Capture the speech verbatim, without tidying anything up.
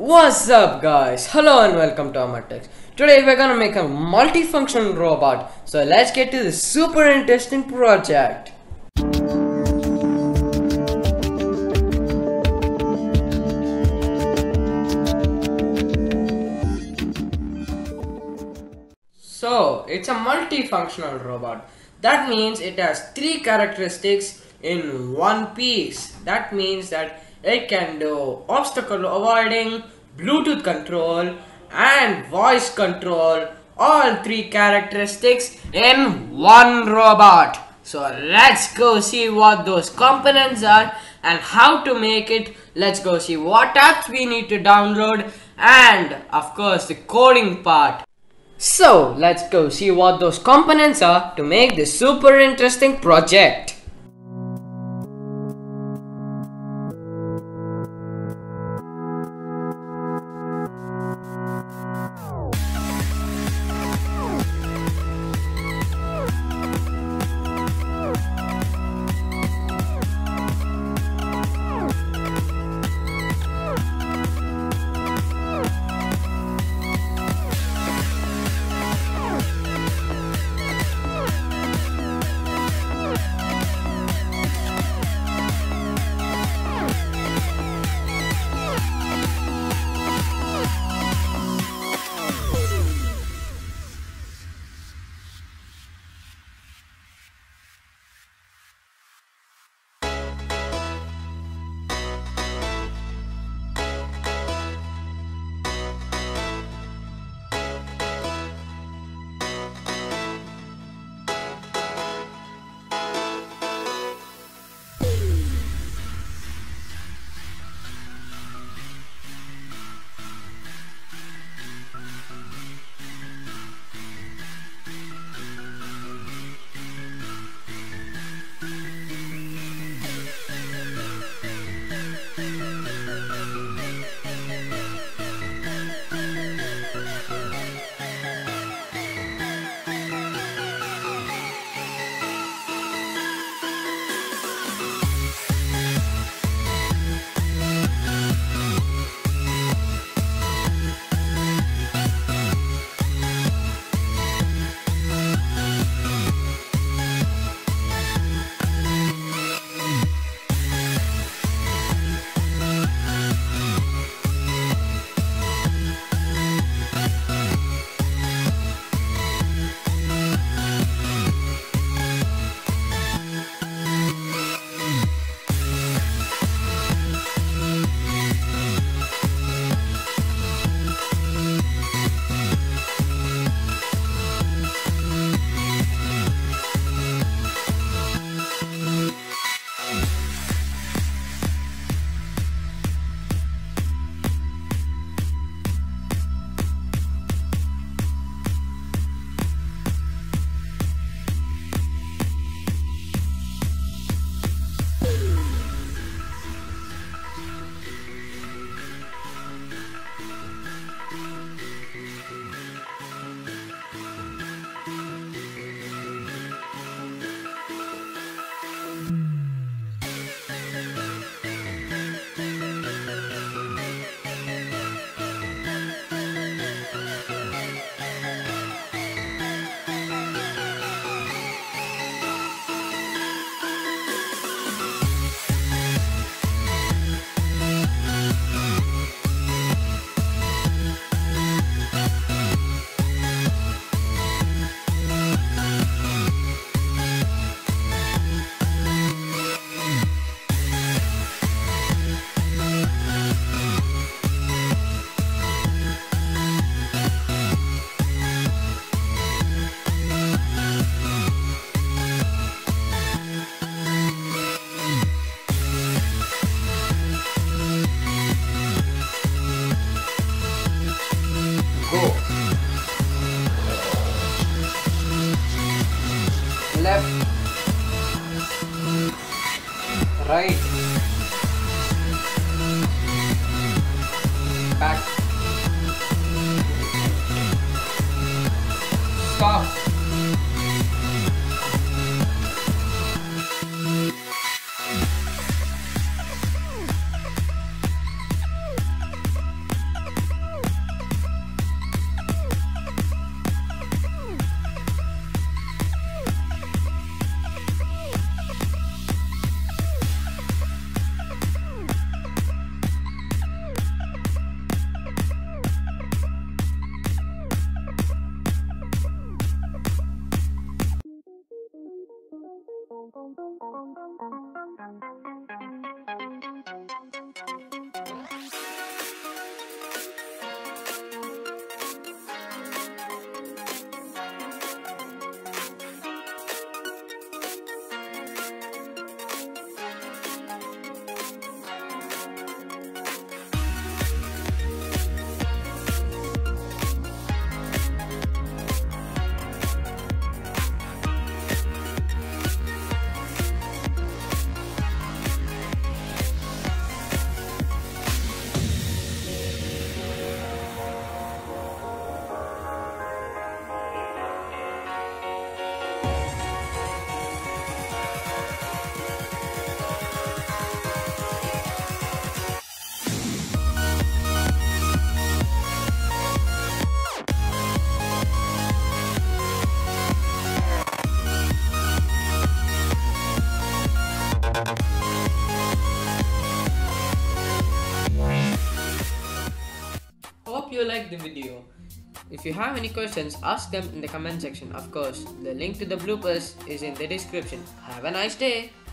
What's up guys? Hello and welcome to Amar. Today we're gonna make a multifunction robot. So let's get to this super interesting project. So it's a multifunctional robot. That means it has three characteristics in one piece. That means that it can do obstacle avoiding, Bluetooth control and voice control, all three characteristics in one robot. So let's go see what those components are and how to make it. Let's go see what apps we need to download and of course the coding part. So let's go see what those components are to make this super interesting project. Left, right, back, stop. hope you liked the video. If you have any questions, ask them in the comment section. Of course, the link to the bloopers is in the description. Have a nice day.